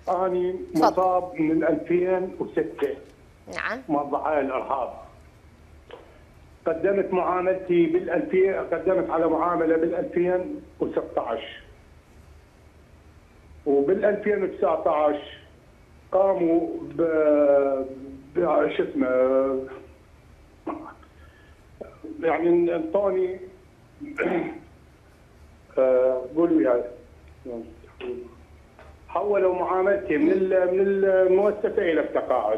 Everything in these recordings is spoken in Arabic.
أنا مصاب من 2006. نعم. من ضحايا الإرهاب. قدمت معاملتي قدمت على معاملة بال 2016. وبال 2019 قاموا شو اسمه، يعني انطوني قولوا يعني حولوا معاملتي من المؤسسة إلى التقاعد.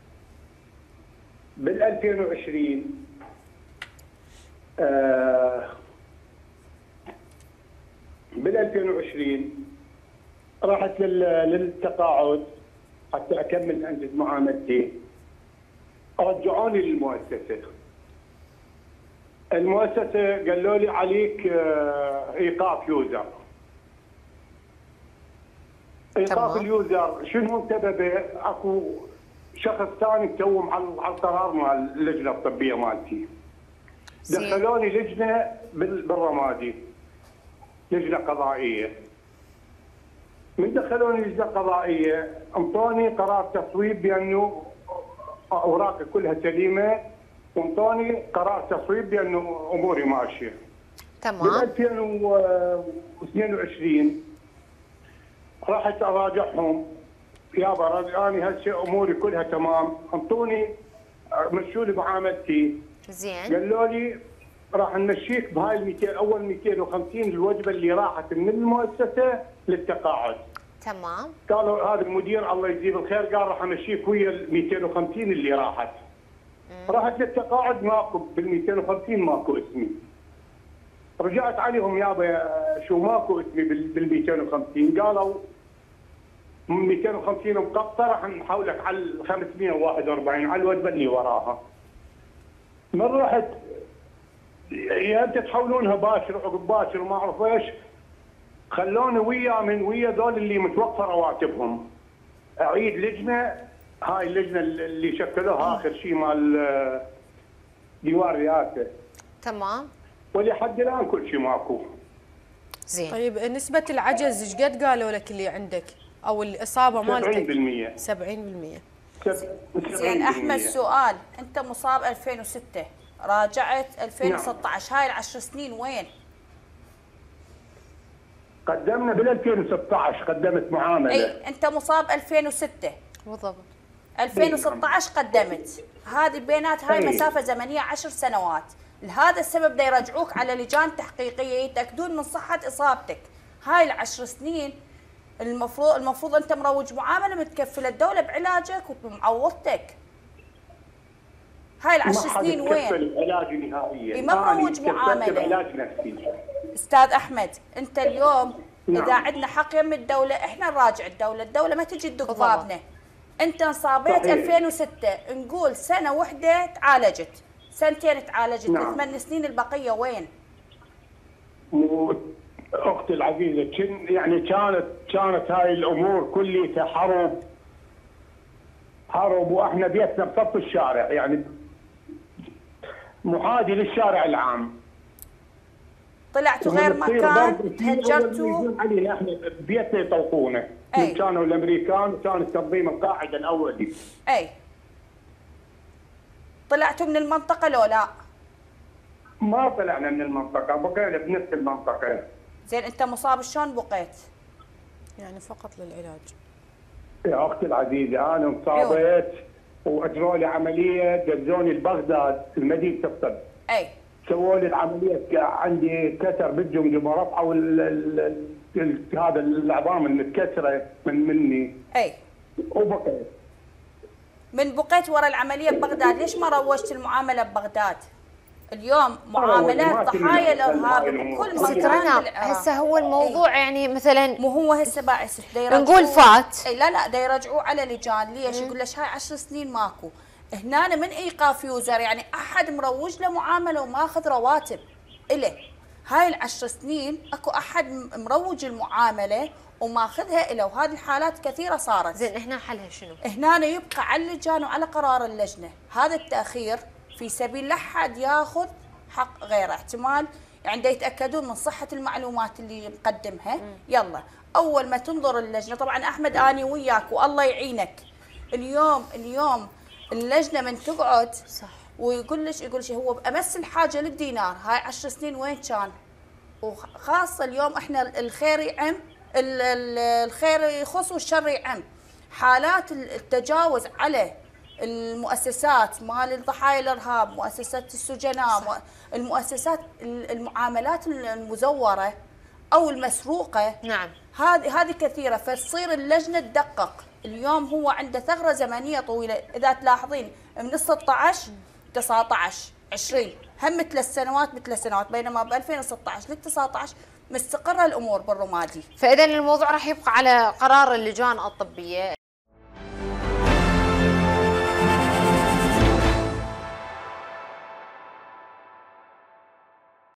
بال 2020 بال 2020 رحت للتقاعد حتى اكمل انجز معاملتي. رجعوني للمؤسسه. المؤسسه قالوا لي عليك ايقاف يوزر. ايقاف اليوزر شنو سببه؟ اكو شخص ثاني توم على القرار مال اللجنه الطبيه مالتي. دخلوني لجنه بالرمادي، لجنه قضائيه. من دخلوني لجنه قضائيه انطوني قرار تصويب بانه اوراقي كلها سليمه، وانطوني قرار تصويب بانه اموري ماشيه. تمام. بال 2022 رحت اراجعهم، يابا انا هسه اموري كلها تمام، انطوني مشوا لي معاملتي. زين. قالوا لي راح نمشيك بهاي ال 200 اول 250 الوجبه اللي راحت من المؤسسه للتقاعد. تمام. قالوا هذا المدير الله يجزيه بالخير قال راح امشيك ويا ال 250 اللي راحت. رحت للتقاعد ماكو بال 250 ماكو اسمي. رجعت عليهم يابا شو ماكو اسمي بال 250، قالوا 250 مقطع راح نحولك على 541 على الوجبه اللي وراها. من رحت يا انت تحولونها باشر عقب باشر ما اعرف ايش، خلوني ويا ذول اللي متوفر رواتبهم. اعيد لجنه، هاي اللجنه اللي شكلوها اخر شيء مال ديوان رئاسه. تمام. ولحد الان كل شيء ماكو. زين. طيب نسبة العجز ايش قد قالوا لك اللي عندك او الاصابة مالتك؟ 70%. 70%. زين احمد سؤال، انت مصاب 2006 راجعت 2016، هاي ال10 سنين وين؟ قدمنا بال 2016 قدمت معامله. اي انت مصاب 2006 بالضبط. 2016 قدمت، هذه بينات هاي مسافه زمنيه 10 سنوات، لهذا السبب دا يرجعوك على لجان تحقيقيه يتاكدون من صحه اصابتك. هاي ال10 سنين المفروض انت مروج معامله متكفله الدوله بعلاجك وبمعوضتك. هاي ال10 سنين وين؟ ما العلاج نهائيا. ما مروج معامله. علاج نفسي. استاذ احمد انت اليوم اذا عندنا حق يم الدوله احنا نراجع الدوله ما تجي تدق بابنا. انت انصابيت 2006 نقول سنه واحده تعالجت، سنتين تعالجت، ال8 سنين البقيه وين؟ اختي العزيزه يعني كانت هاي الامور كلها حرب واحنا بيتنا بصف الشارع، يعني محاذي للشارع العام. طلعتوا غير مكان، تهجرتوا علينا احنا بيتنا يطوقونا. كانوا الامريكان وكان التنظيم القاعده الاولي. اي طلعتوا من المنطقه لو لا؟ ما طلعنا من المنطقه، بقينا بنفس المنطقه. زين انت مصاب شلون بقيت؟ يعني فقط للعلاج. يا اختي العزيزه انا انصابت واجروا لي عمليه، دزوني لبغداد المدينه الطب. اي سووا لي العمليه، عندي كسر بالجمجمه ورفعوا هذا العظام المتكسره مني. اي وبقيت. من بقيت ورا العمليه ببغداد، ليش ما روجت المعامله ببغداد؟ اليوم معاملات ضحايا الارهاب بكل مكان. هسه هو الموضوع يعني مثلا مو هو هسه باعث نقول فات. اي لا دا يرجعوه على لجان. ليش؟ يقول لك هاي 10 سنين ماكو. هنا من ايقاف يوزر يعني احد مروج له معامله وماخذ رواتب اله. هاي ال10 سنين اكو احد مروج المعامله وماخذها اله، وهذه الحالات كثيره صارت. زين هنا حلها شنو؟ هنا يبقى على اللجان وعلى قرار اللجنه. هذا التاخير في سبيل لا حد ياخذ حق غيره، احتمال يعني دا يتاكدون من صحه المعلومات اللي مقدمها. يلا اول ما تنظر اللجنه، طبعا احمد اني وياك والله يعينك، اليوم اللجنه من تقعد صح ويقول لك هو بامس الحاجه للدينار، هاي 10 سنين وين كان؟ وخاصه اليوم احنا الخير يعم، الخير يخص والشر يعم. حالات التجاوز على المؤسسات مال ضحايا الارهاب، مؤسسات السجناء، المؤسسات، المعاملات المزوره او المسروقه، نعم هذه كثيره. فتصير اللجنه تدقق. اليوم هو عنده ثغره زمنيه طويله، اذا تلاحظين من 16 19 20 هم مثل السنوات، بينما ب 2016 لل 19 مستقره الامور بالرمادي. فاذا الموضوع راح يبقى على قرار اللجان الطبيه.